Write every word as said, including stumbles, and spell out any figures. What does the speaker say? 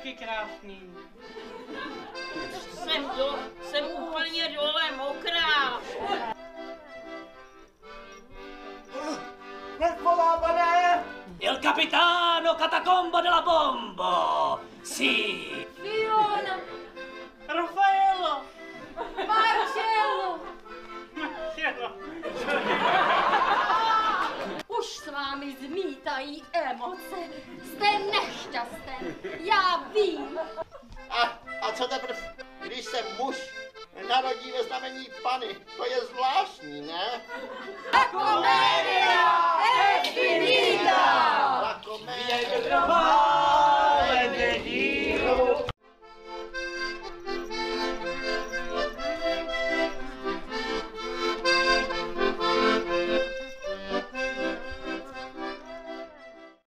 taky krásný. Jsem, do, jsem úplně dole mokrá. Jak volá, pane? Il capitano catacombo della bombo! Sì! Fiona! Raffaello! Marcello! Marcello! Už s vámi zmítají emoce. Jste nešťasten. Já vím. A, a co teprv, když se muž narodí ve znamení Panny?